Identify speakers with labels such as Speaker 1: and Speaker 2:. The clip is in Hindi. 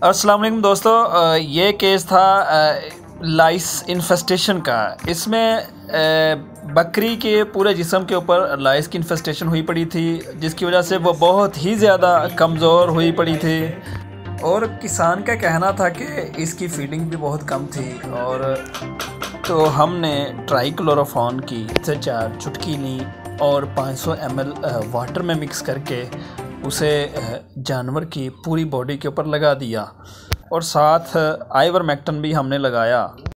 Speaker 1: अस्सलाम वालेकुम दोस्तों, ये केस था लाइस इन्फेस्टेशन का। इसमें बकरी के पूरे जिस्म के ऊपर लाइस की इन्फेस्टेशन हुई पड़ी थी, जिसकी वजह से वो बहुत ही ज़्यादा कमज़ोर हुई पड़ी थी। और किसान का कहना था कि इसकी फीडिंग भी बहुत कम थी। और तो हमने ट्राइक्लोरोफॉन की 4 चुटकी ली और 500 ml वाटर में मिक्स करके उसे जानवर की पूरी बॉडी के ऊपर लगा दिया और साथ आइवरमेक्टिन भी हमने लगाया।